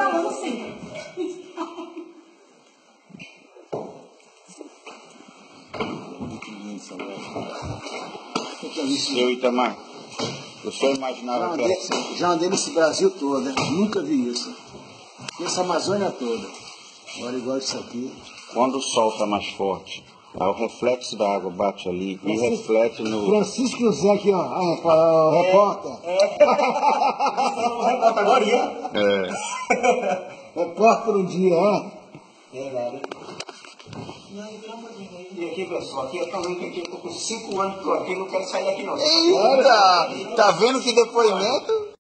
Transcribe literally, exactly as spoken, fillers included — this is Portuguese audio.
falando sempre. Seu Itamar, o senhor imaginava já que era andei, assim? já andei nesse Brasil todo, né? Nunca vi isso. Essa Amazônia toda. Agora igual isso aqui. Quando o sol está mais forte, o reflexo da água bate ali e reflete no... Francisco José aqui, ó. Ah, fala, ó, repórter. O repórter agora ia. É. Repórter um dia, ó. Verdade. E aqui, pessoal, aqui eu tô vendo que aqui eu tô com cinco anos que tô aqui, não quero sair daqui não. Eita! Tá vendo que depoimento?